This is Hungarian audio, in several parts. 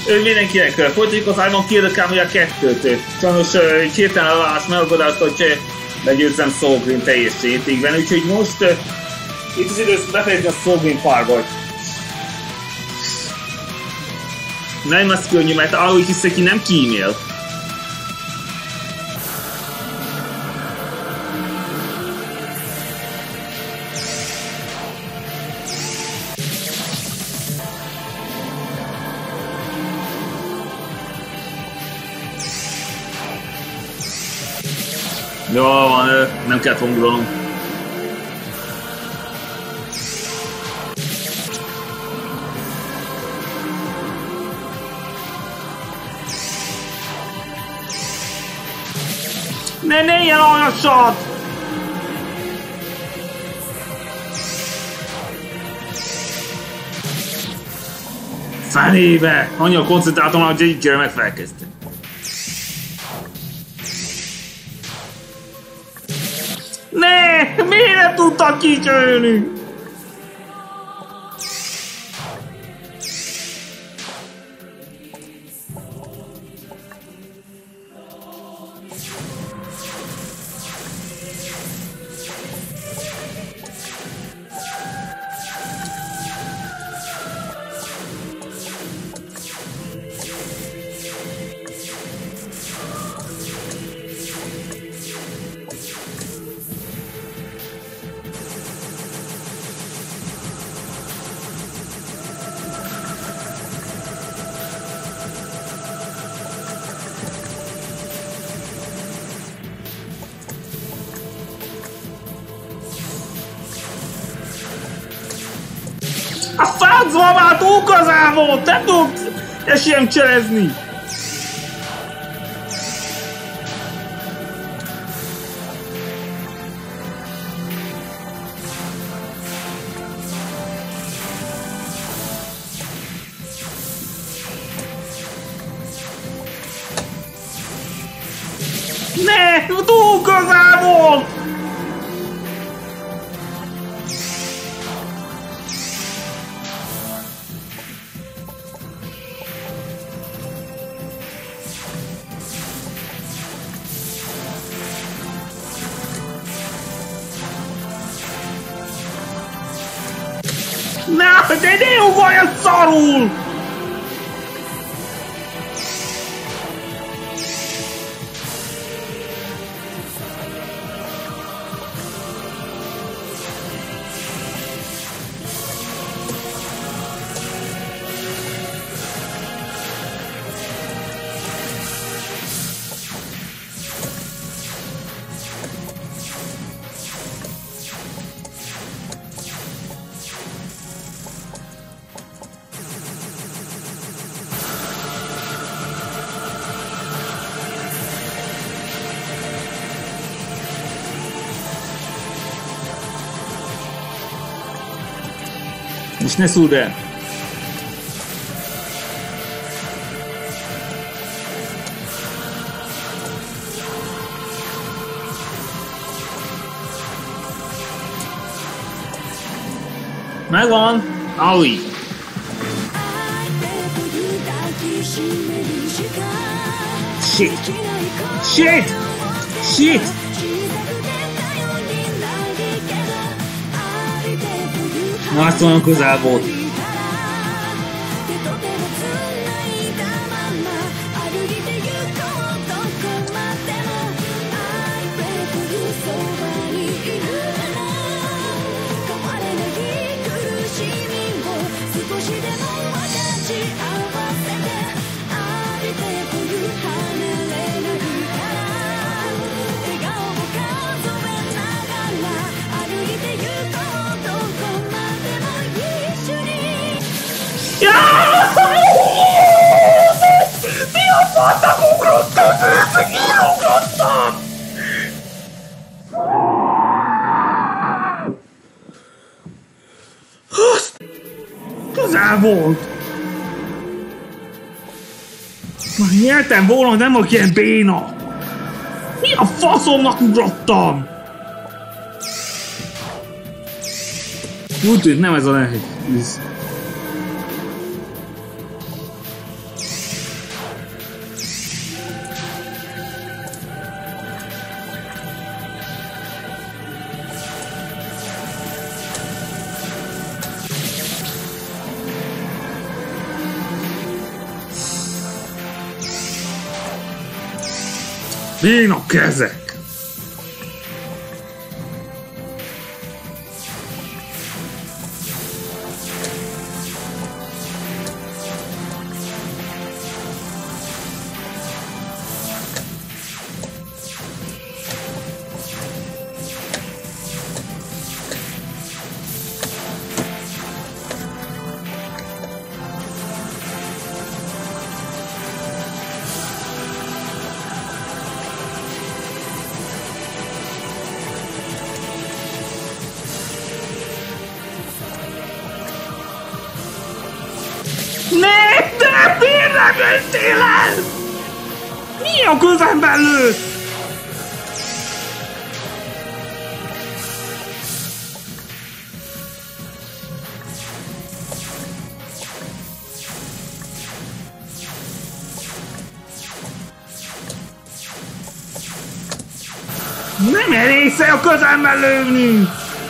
Mindenkinek folytatjuk az Iron Kill the Camera 2-t. Sajnos hirtelen a megoldást, hogy legyőzzem Saul Green teljes rétegben, úgyhogy most itt az idő befejezni a Saul Green Fargot. Nem az könnyű, mert arról hiszek, ki nem kímél. Jó van, nem kell fongulnom. Ne ilyen olyasat! Fenébe! Annyi a koncentráltam, hogy egyikére megfelelkeztem. Ne! Miért nem tudtak kicsölni? A fácba már túl közel volt! Nem tudsz esélyem cselezni! Ne! Túl közel volt! Na, de ne ugorj a szarul! És ne szúrd el! Megvan! Aui! Shit! Shit! Shit! Na, ezt olyan közel volt. Mi a fasznak ugrottam? Kiugrottam! Közel volt! Már nyertem volna, nem vagyok ilyen béna! Mi a faszomnak ugrottam? Úgy tűnt, nem ez a nehéz. Béna kezek! Ne! Miért nem jöttél el? Mi a közemben lősz? Nem elégsz a közemben lőni!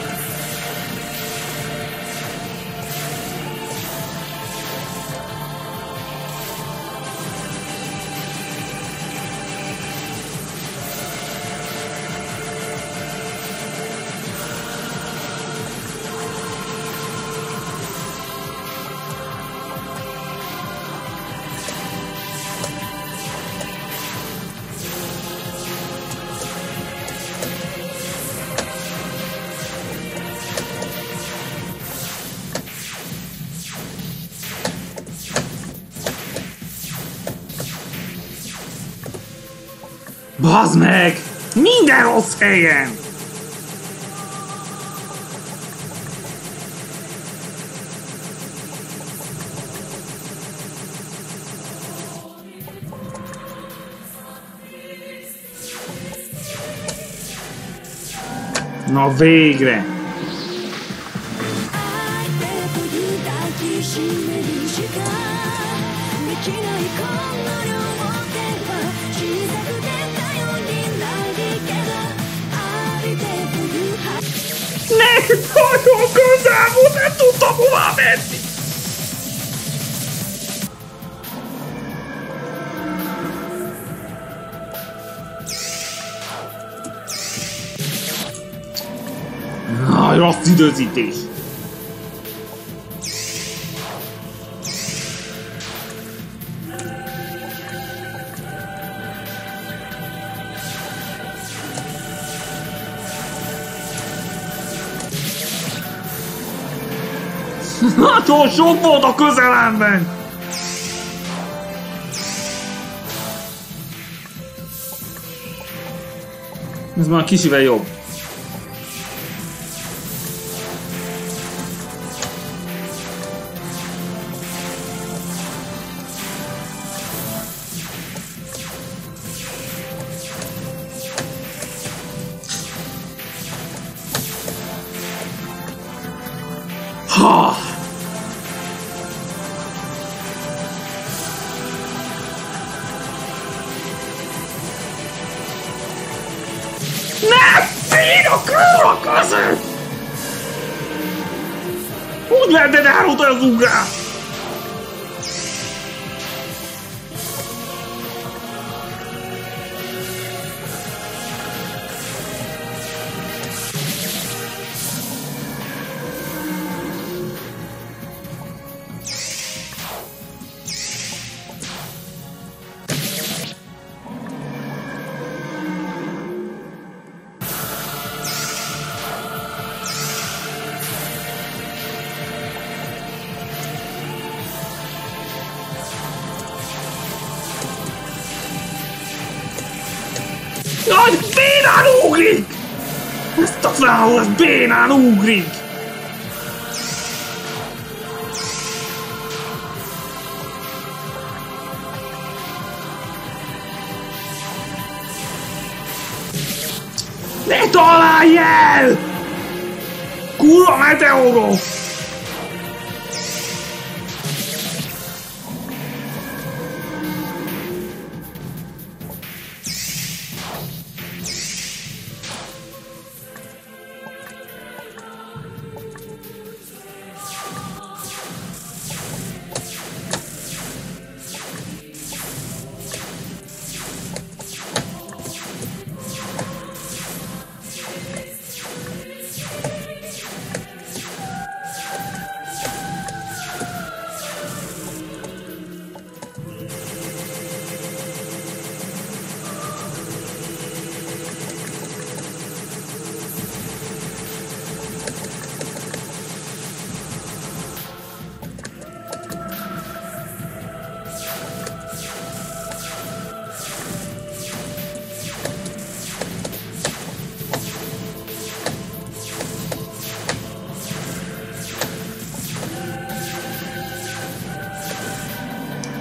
Bazd meg! Minden rossz helyen! Na végre! Nagyon közel volt, nem tudtam hová menni! Na, rossz időzítés! Nagyon sok volt a közelemben! Ez már kicsivel jobb. Ha! Nem! Fél a kurva között! Hogy lehetne elrútani az ugrás? Jaj, bénán ugrik! Ezt a fáhol, ez bénán ugrik! Ne találj el! Kurva meteoros!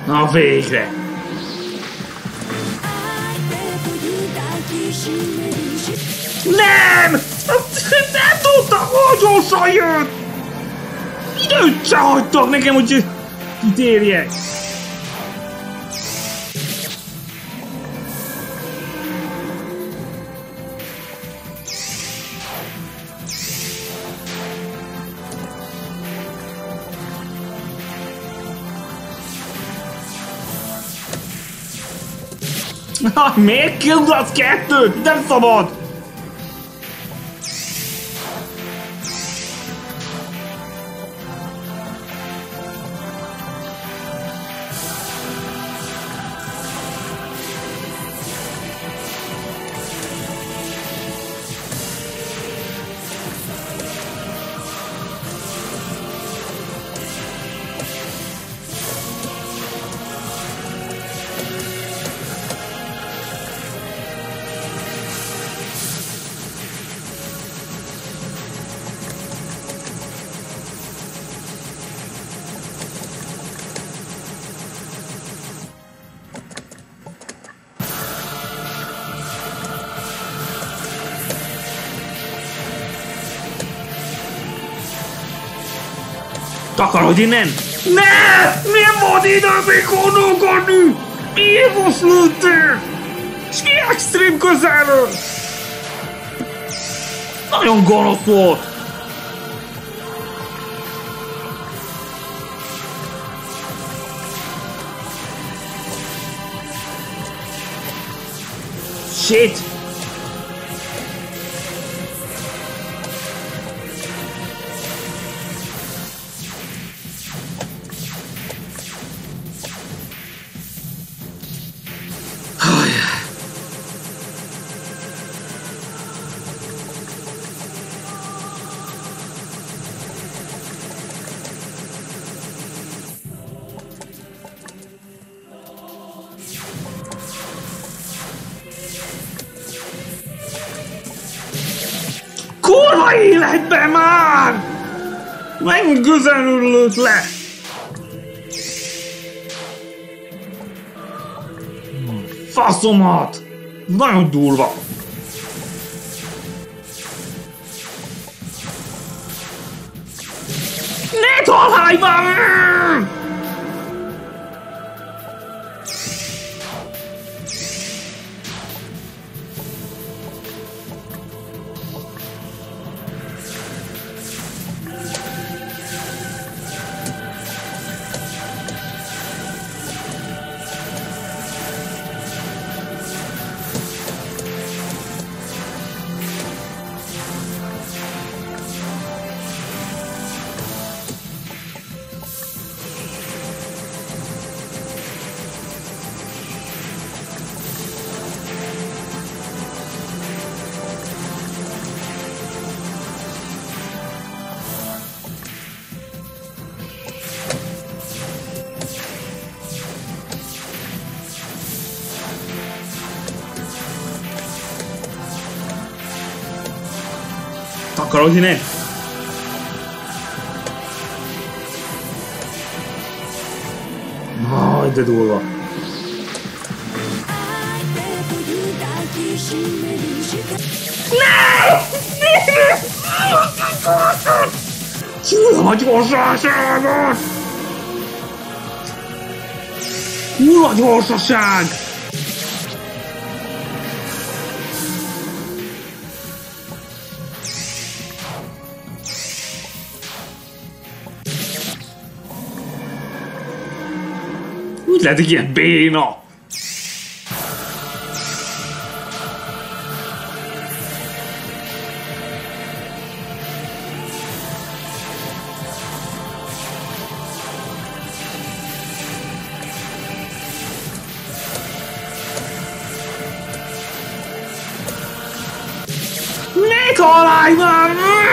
Na végre! Nem! Nem tudtam, hogy gyorsan jött! Időt se hagytak nekem, hogy kitérjek! Miért kiugratsz kettőt? Nem szabad! Takarodj innen! Ne! Nem volt időm még gondolkodni! Jézus lőttél! És ki extrém közelről! Nagyon gonosz volt! Shit! Kurva életbe már! Megint közelről lőtt le! Faszomat! Nagyon durva! Ne találj már! Takarodj innen! Aj, de durva! Ne! Csúlom a gyorsaságot! Kurva gyorsaság! Úgy lehet ilyen béna! Ne találj már!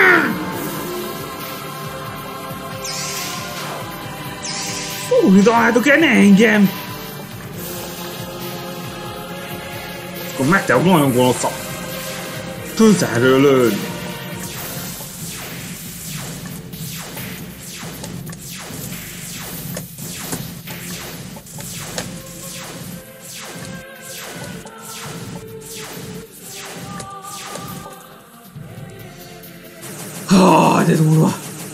Úgy találtok el, ne engem! Akkor megteok nagyon gonoszak. Közelről lőni. Jaj, de durva!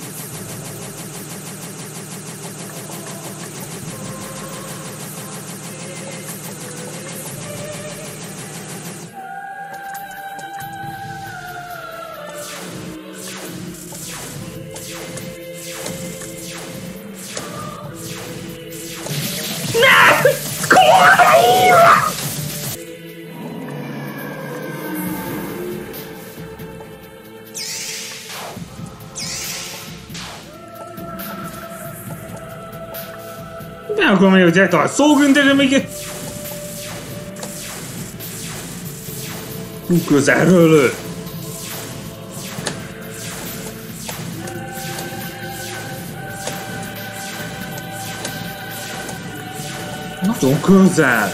Nem akarom még, hogy eltalál szógüntére még... Hú, közelről lő! Nagyon közel!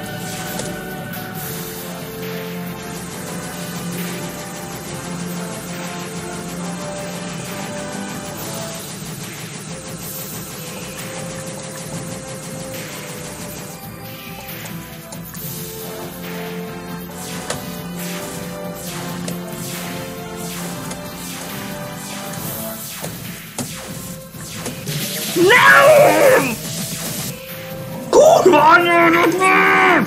Nem! Kurva anyádat van!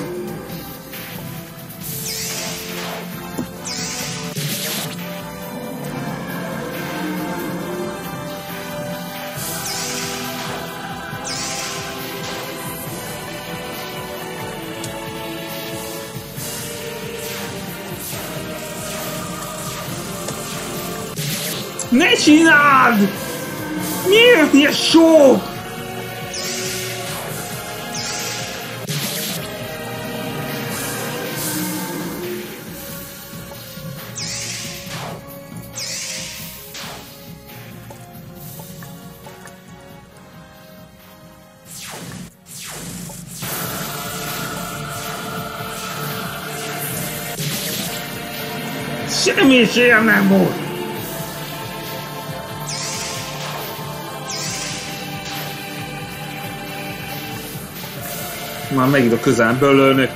Ne csináld! Miért ilyen sok? Semmi sem nem volt! Már megint a közelből lőnek.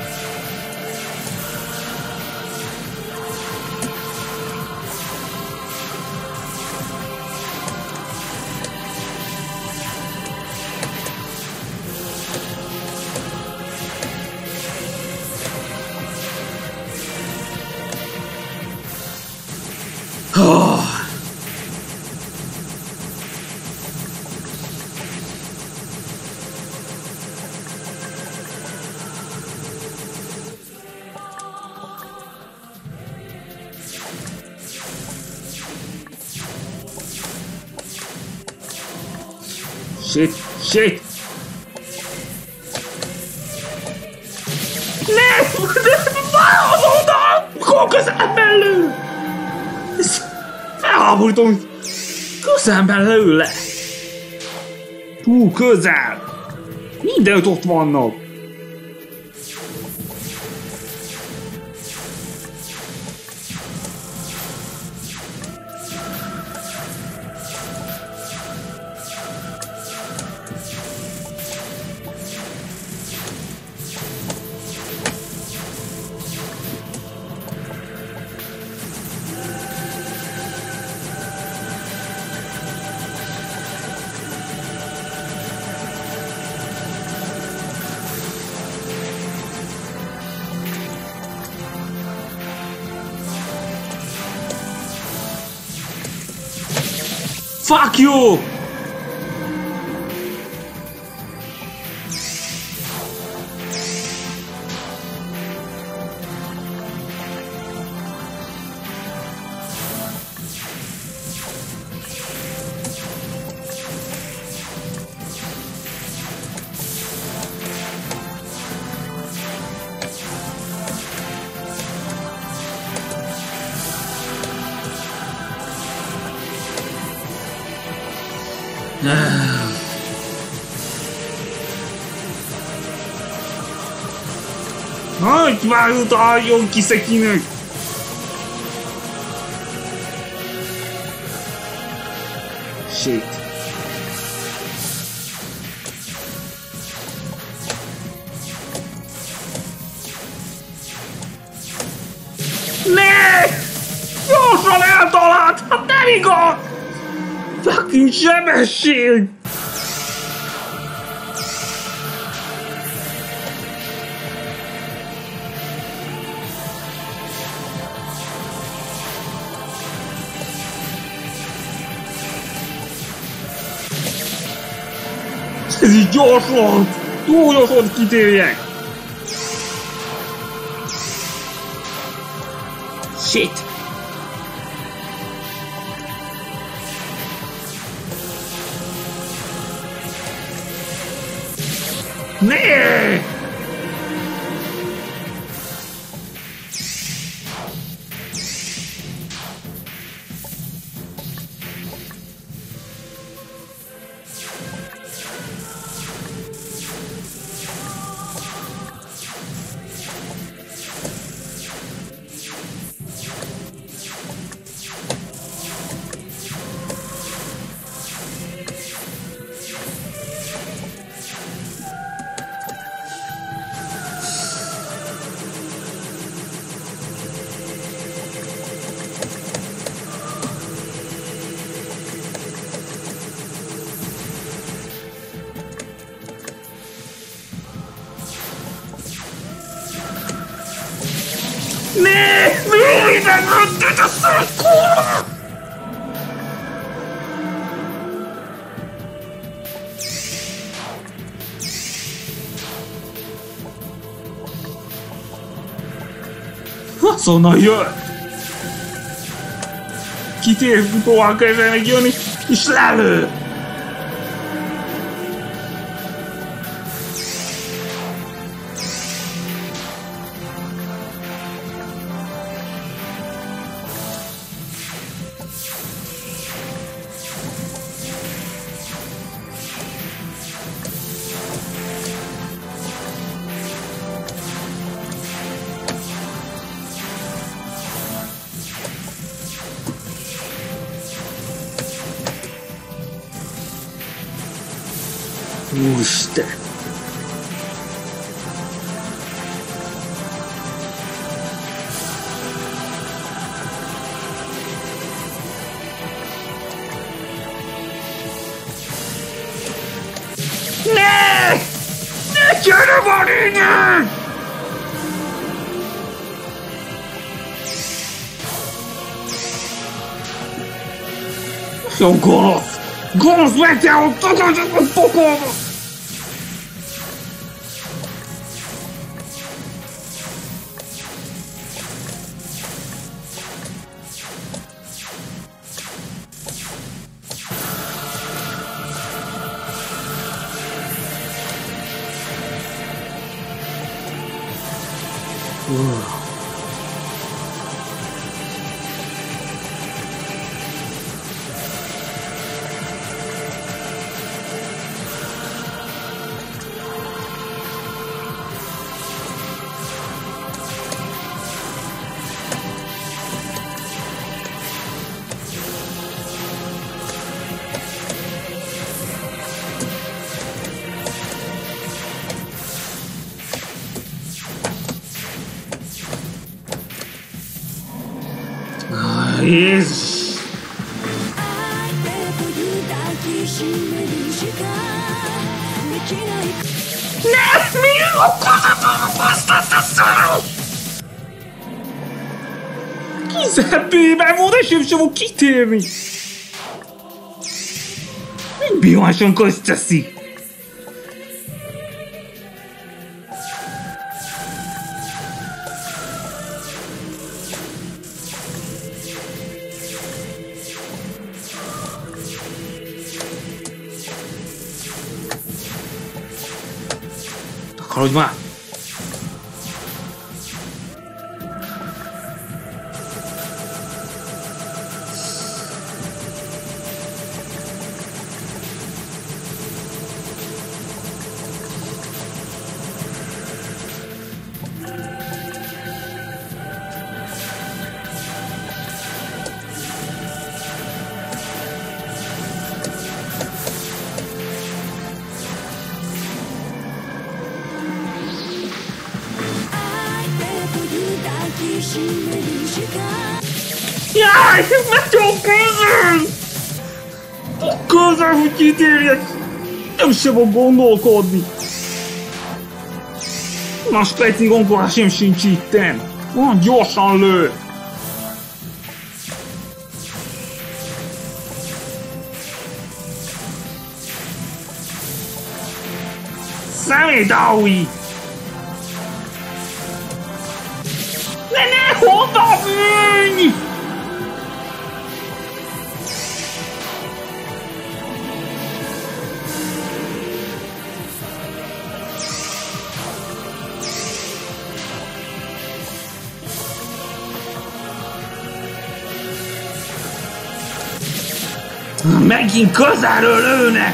Shit, shit! Nem! Vállalod oda! Hol közelben lő! Ez felháborító! Közelben lő le! Túl közel! Mindenütt ott vannak! Fuck you! Hogy vágod a hajón kiszekinek? Shit. Ne! Gyorsan eltalált! Hát nem igaz! Fucking sebesség! Ez így gyors volt! Túl gyors volt, kitérjek! Shit! Nee! Minden öntött a szarkóra! Azonnal jött! Kitér, próbál kezdeni megjönni, és lelő! Úristen! Ne! Ne gyere van innen! Jó gonosz! Gonosz meteor! Tagadjad a pokolba! Jézus! Ne! Mi okozatlan basztasz a szarok! Kizepében volt, és nem fog kitérni! Bihanson közteszi! Akarodj már! Jaj, ez már jó kézzel! közel, hogy kitérjek! Nem se fog gondolkodni! Más percig gondolásom sincs itten! Van, gyorsan lő! Szemét, Aoi! Ne honnan menj! Megint közelről lőnek!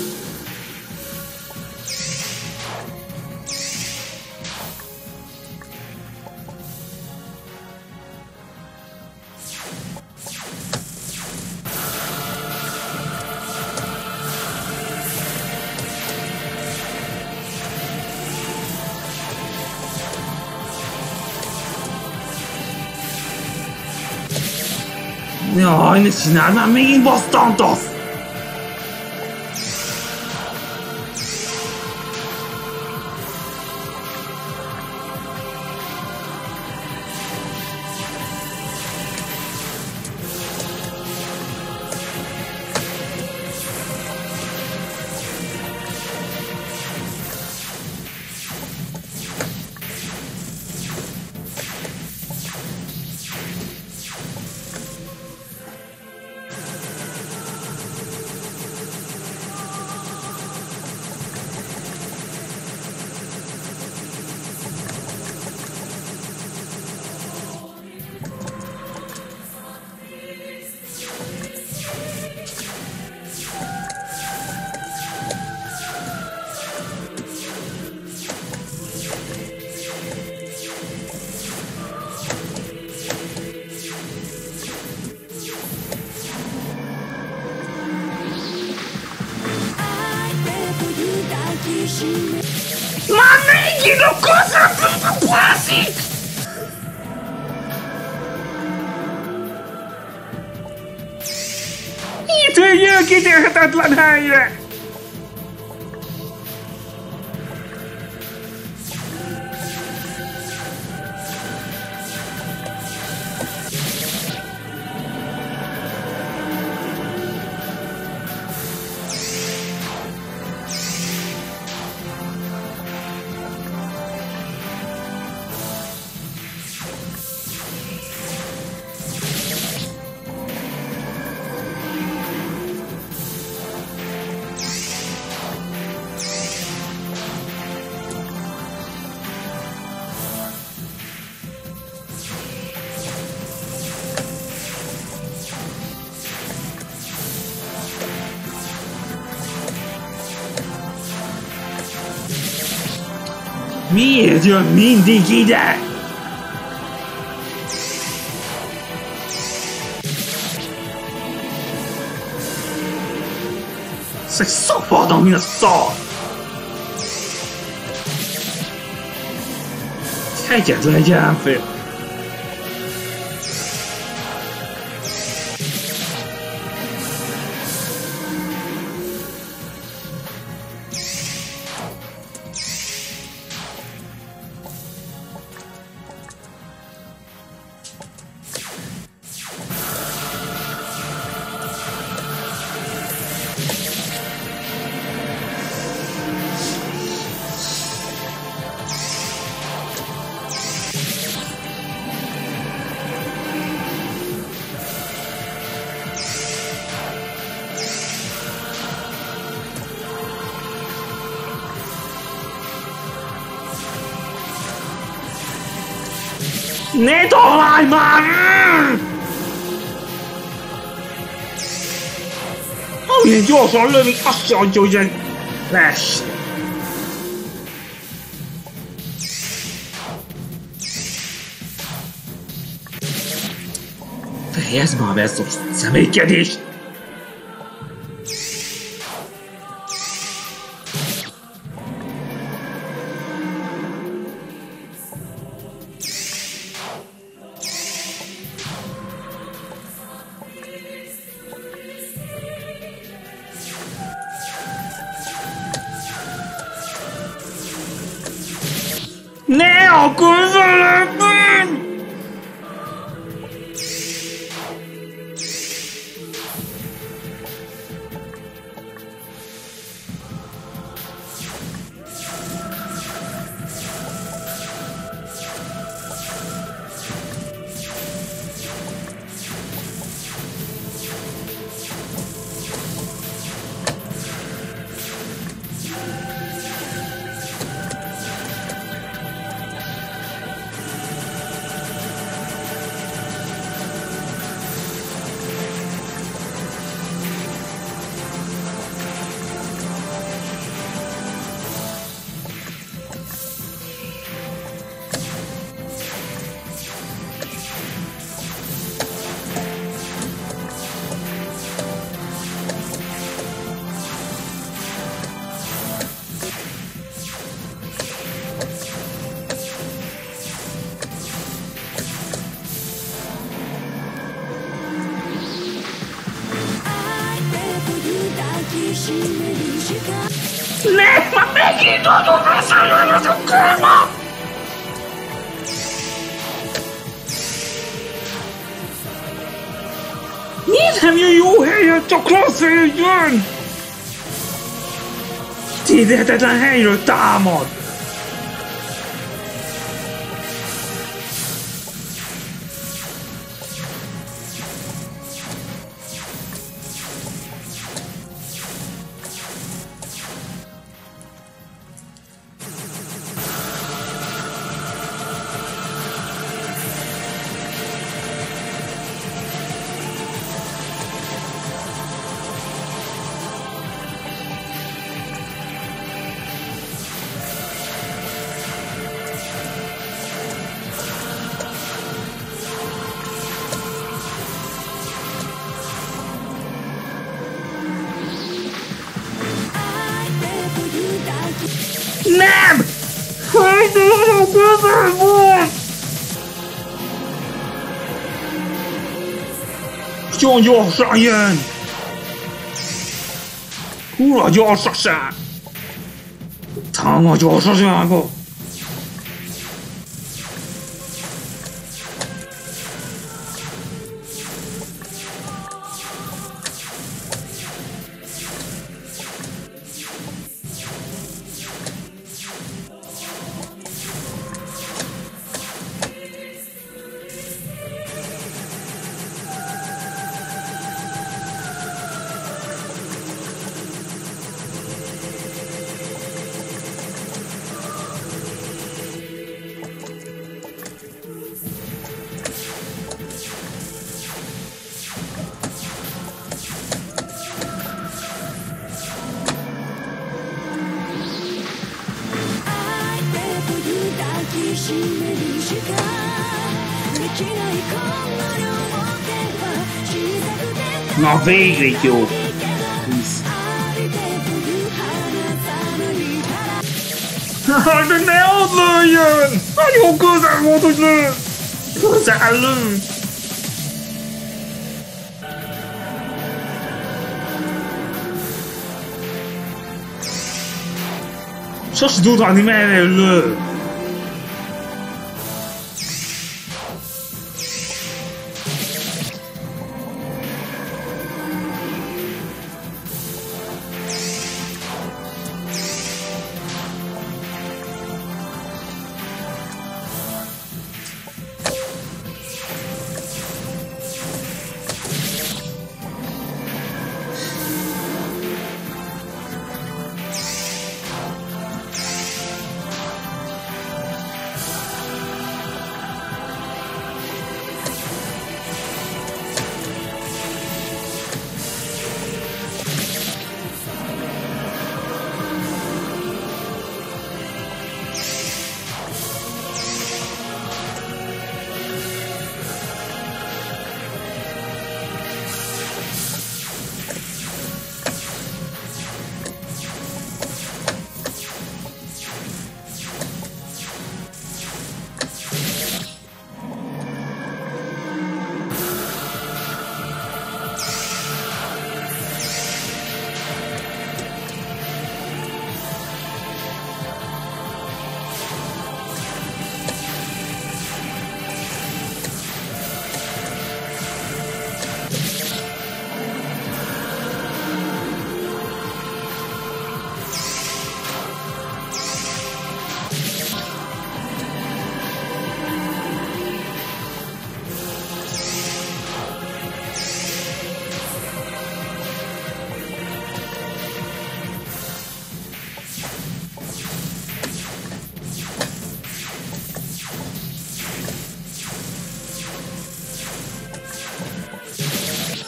Jaj, ne csináld már, megint basztantasz! Már megint a közepén bászik! Itt egy elkítélhetetlen helyre! Miért jön mindig ide? Ez egy szabadon, mint a szar! Egyetlen egy elfér. Ne találj már! Amilyen gyorsan lövik, azt se adja, hogy lesz. Fejezd már be ezt a személykedést! Ne akar velem! Ne, ma megint adom beszélni az a kurva! Miért nem jön jó helyen, csak rossz helyen jön? Hihetetlen helyről támad! Nem! Hát ez a közel volt! Nagyon gyorsan jön! Húra gyorsaság! Táma gyorsasága! Na végre jó! De ne ott lőjön! Nagyon közel volt, hogy lő! Közel lő! Sose tudni, merre lő!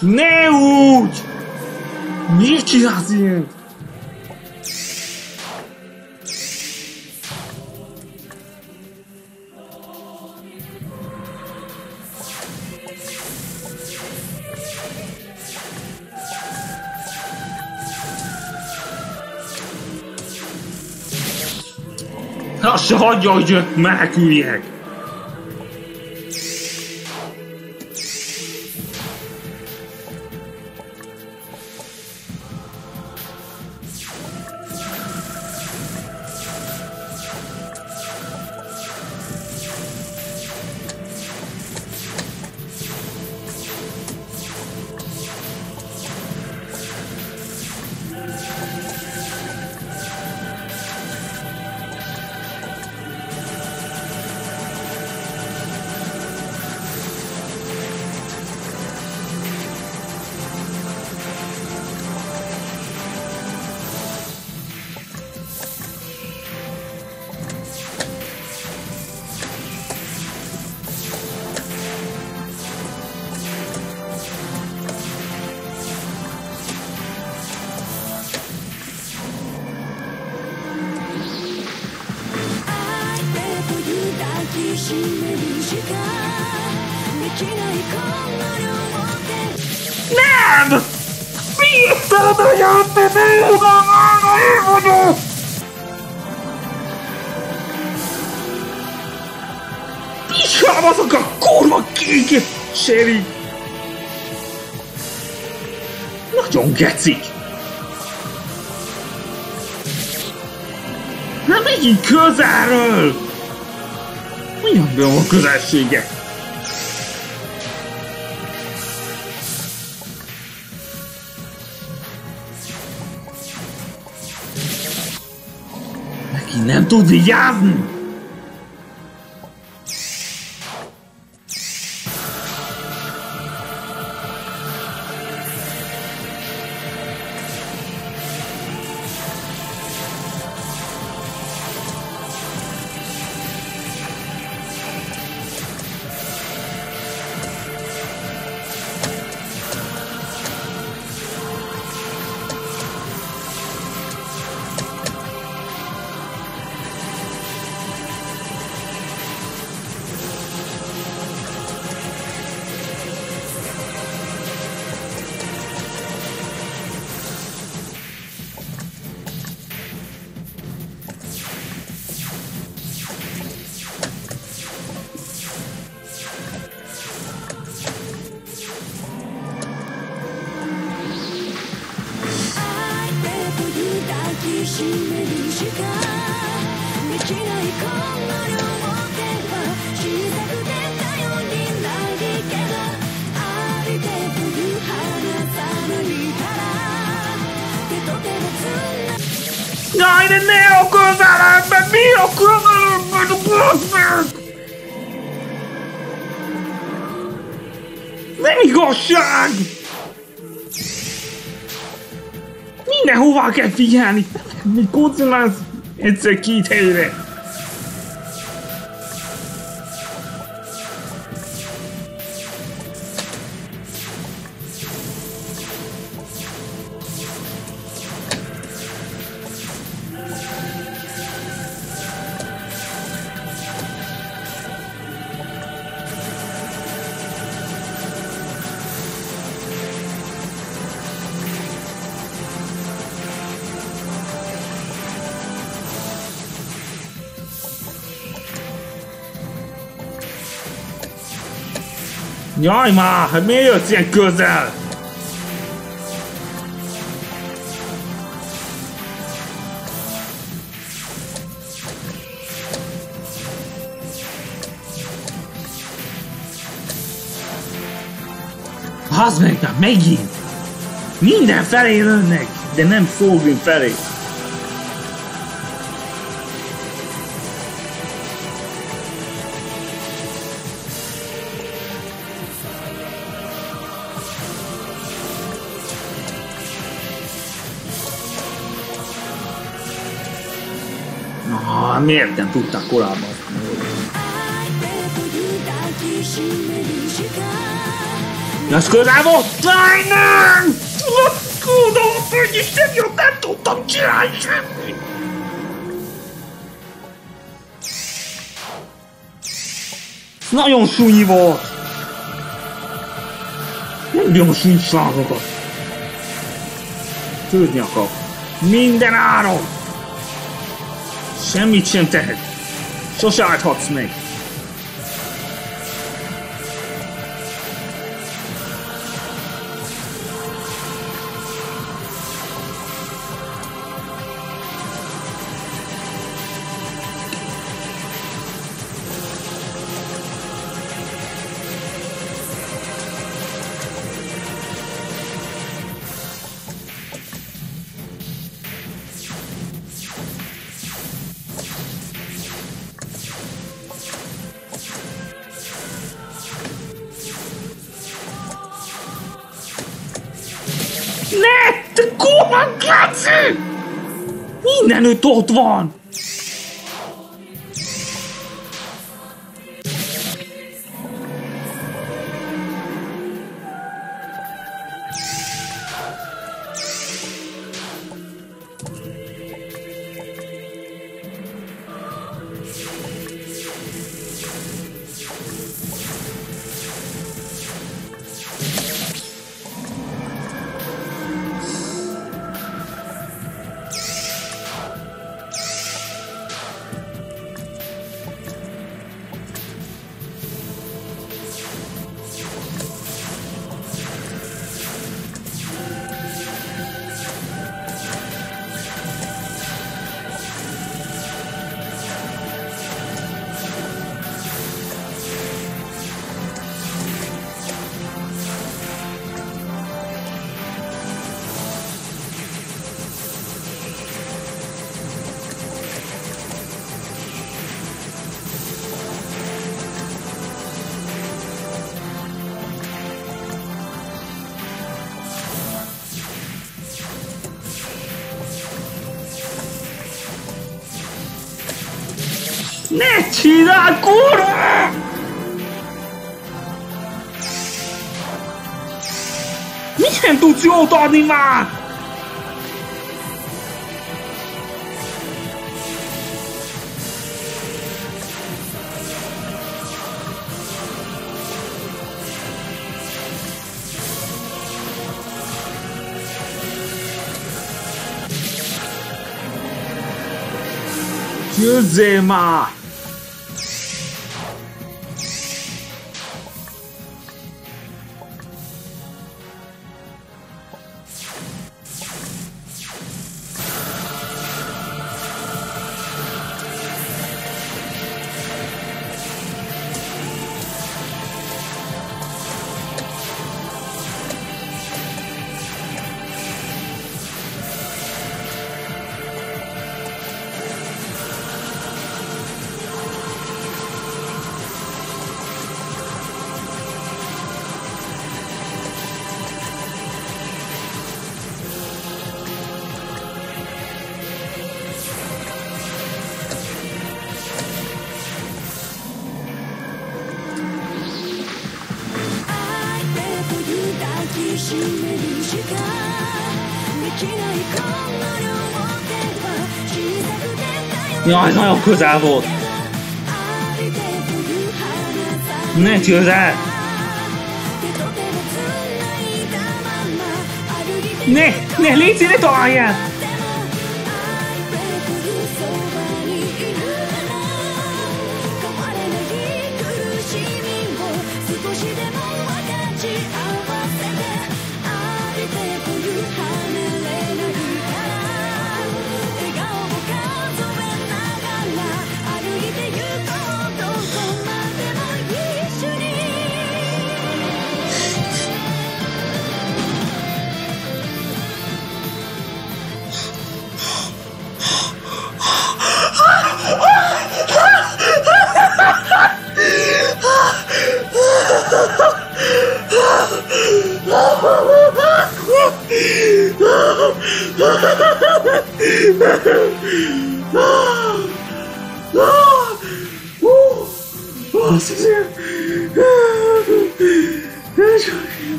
Ne úgy! Miért csinálsz ilyet? Azt se hagyja, hogy meneküljek! Nem! Miért tudod, hogy én vagyok? Piskám azok a kurva kék Sherry! Nagyon gecik! Nem megint közelről! Milyen be a közelsége? Neki nem tud vigyázni! Jaj, de ne a közelemben! Mi a közelemben? Basszeg! Nem igazság! Mindenhová kell figyelni! Mi kocsolálsz egyszer két helyre! Jaj már, hát miért jössz ilyen közel? Hazd meg már, megint! Minden felé lönnek, de nem Soulgreen felé. Miért nem tudtak korábban? Ez közel volt! Jaj, nem! Tudom, hogy Isten jött, nem tudtam csinálni semmit! Nagyon súnyi volt! Nem bírom a súnyságokat! Főzni akar. Minden áron! Semmit sem tehet! Sose állhatsz meg! Ne! Te kurva Glaci! Mindenütt ott van! Ne csinálj, kurva! Milyen tudsz jót adni már? Győzzél már! Jaj, nagyon közel volt! Ne csőzz el! Ne, légy, ne találjál!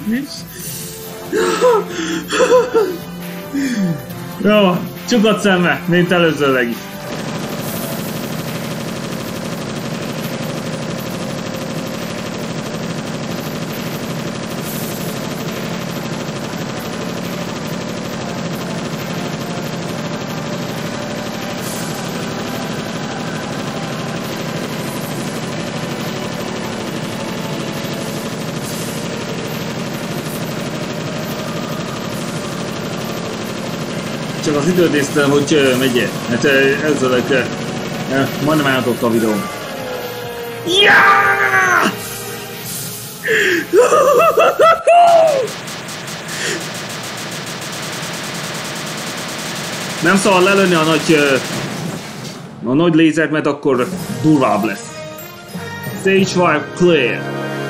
Jó, csukat szemmel, mint előzőleg is. Csak az időt néztem, hogy megye. Hát ezzel majdnem elkapott a videóm. Yeah! Nem szabad lelőni a nagy lézert, mert akkor durvább lesz. Stage 5 clear.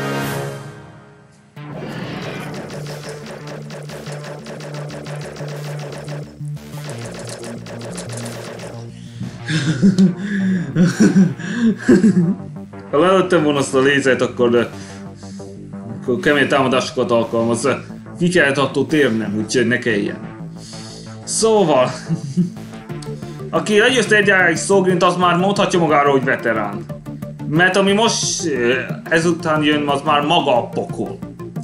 Ha lelőttem volna azt a lézert, akkor kemény támadásokat alkalmaz. Ki kellett attól térnem, úgyhogy ne kelljen. Szóval, aki legyőzte egyáltalán Saugrynt, az már mondhatja magáról, hogy veterán. Mert ami most ezután jön, az már maga a pokol.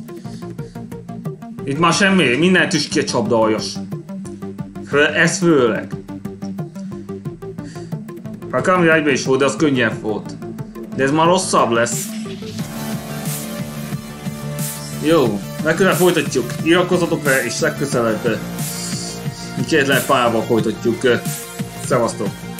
Itt már semmi, mindent is kicsapdaljas. Ez főleg. A Kami egyben is volt, de az könnyebb volt. De ez már rosszabb lesz. Jó, legközelebb folytatjuk. Iratkozzatok be, és legközelebb kétlen pályával folytatjuk. Szevasztok!